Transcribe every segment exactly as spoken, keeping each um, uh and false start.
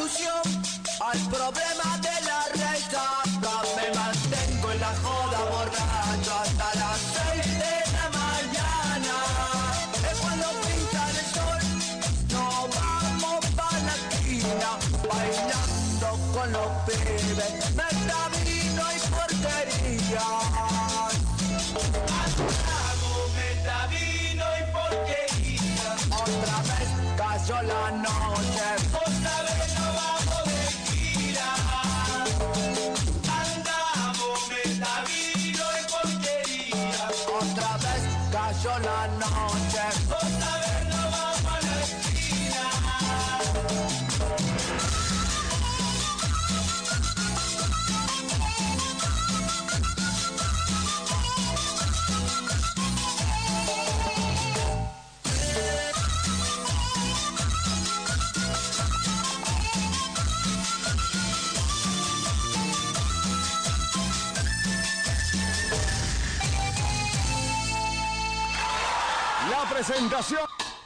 solución al problema de la resaca. Me mantengo en la joda borracho hasta las seis de la mañana. Es cuando pinta el sol, nos vamos pa' la esquina, bailando con los pibes, meta vino y porquería. Andamos, meta vino y porquería. Otra vez cayó la noche, Otra vez nos vamos de gira. Andamos, meta vino y porquería. otra vez cayó la noche. Otra vez nos vamos a la esquina. La presentación.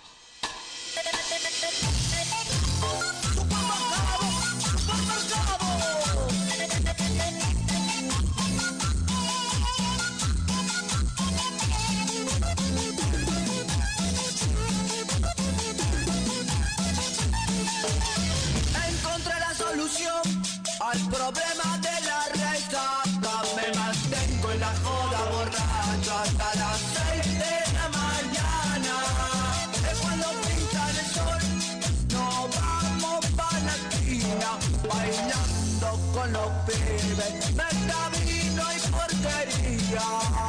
Encontré la solución al problema de la resaca. Me mantengo en la joda borracho hasta las seis de la mañana. Es cuando pinta el sol, nos vamos pa' la esquina, bailando con los pibes, meta vino y porquería.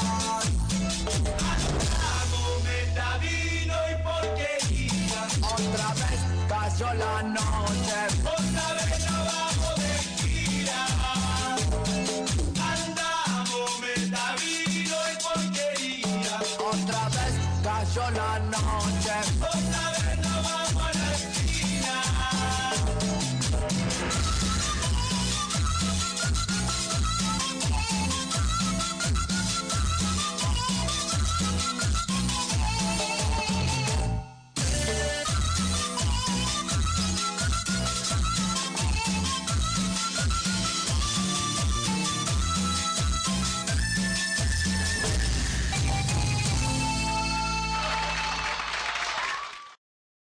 Andamos, meta vino y porquería. Otra vez cayó la noche, Otra vez nos vamos de gira. Andamos, meta vino y porquería. otra vez cayó la noche. Otra vez nos vamos